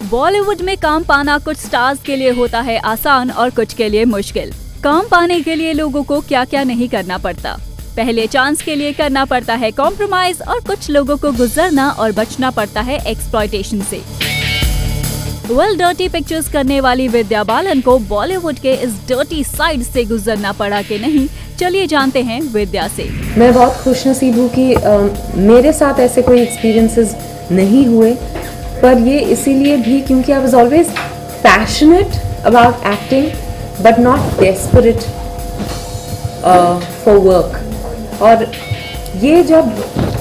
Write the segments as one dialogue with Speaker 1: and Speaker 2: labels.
Speaker 1: बॉलीवुड में काम पाना कुछ स्टार्स के लिए होता है आसान और कुछ के लिए मुश्किल। काम पाने के लिए लोगों को क्या क्या नहीं करना पड़ता। पहले चांस के लिए करना पड़ता है कॉम्प्रोमाइज और कुछ लोगों को गुजरना और बचना पड़ता है एक्सप्लॉयटेशन से। डर्टी पिक्चर्स करने वाली विद्या बालन को बॉलीवुड के इस डर्टी साइड से गुजरना पड़ा कि नहीं, चलिए जानते हैं विद्या से।
Speaker 2: मैं बहुत खुशनसीब हूँ कि मेरे साथ ऐसे कोई एक्सपीरियंसेस नहीं हुए, पर ये इसीलिए भी क्योंकि I was always passionate about acting but not desperate for work. और ये जब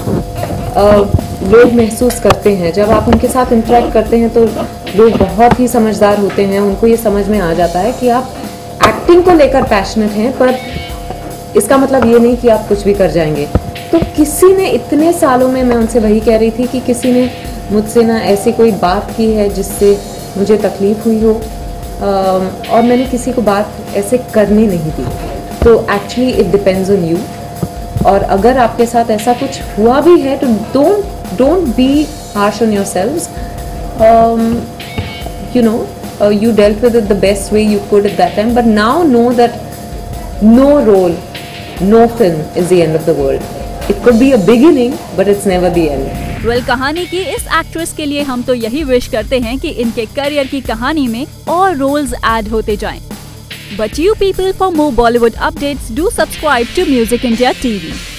Speaker 2: लोग महसूस करते हैं, जब आप उनके साथ इंटरेक्ट करते हैं, तो लोग बहुत ही समझदार होते हैं। उनको ये समझ में आ जाता है कि आप एक्टिंग को लेकर पैशनेट हैं, पर इसका मतलब ये नहीं कि आप कुछ भी कर जाएंगे। तो किसी ने इतने सालों में, मैं उनसे वही कह रही थी कि किसी ने मुझसे ना ऐसी कोई बात की है जिससे मुझे तकलीफ हुई हो, और मैंने किसी को बात ऐसे करने नहीं दी। तो actually it depends on you. और अगर आपके साथ ऐसा कुछ हुआ भी है तो don't be harsh on yourselves. You dealt with it the best way you could at that time, but now know that no role, no film is the end of the world. It could be a beginning, but it's never the end.
Speaker 1: कहानी की इस actress के लिए हम तो यही wish करते हैं कि इनके करियर की कहानी में और रोल्स ऐड होते जाएं। But you people, for more Bollywood updates, do subscribe to Music India TV.